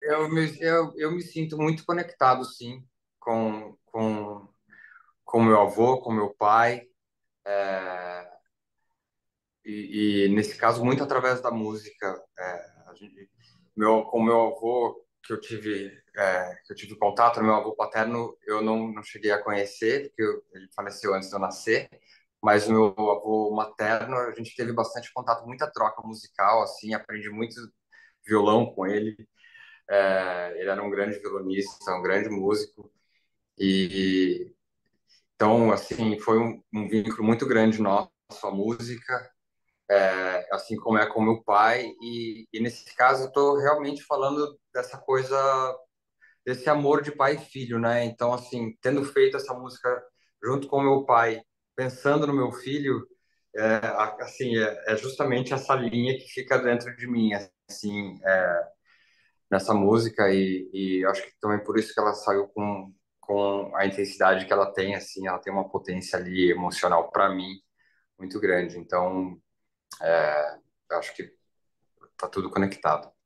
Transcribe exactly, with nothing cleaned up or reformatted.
eu me, eu, eu me sinto muito conectado, sim, com, com, com meu avô, com meu pai, é, e, e, nesse caso, muito através da música. É, a gente, meu, com meu avô, que eu tive, é, que eu tive contato, meu avô paterno, eu não, não cheguei a conhecer, porque eu- ele faleceu antes de eu nascer, mas o meu avô materno, a gente teve bastante contato, muita troca musical, assim, aprendi muito violão com ele. É, ele era um grande violonista, um grande músico, e então, assim, foi um, um vínculo muito grande nosso, a música, é, assim como é com meu pai, e, e nesse caso eu estou realmente falando dessa coisa, desse amor de pai e filho, né? Então, assim, tendo feito essa música junto com meu pai, pensando no meu filho, é, a- assim, é, é justamente essa linha que fica dentro de mim, assim, é, nessa música e, e acho que também por isso que ela saiu com, com a intensidade que ela tem, assim, ela tem uma potência ali emocional para mim muito grande. Então, acho que tá tudo conectado.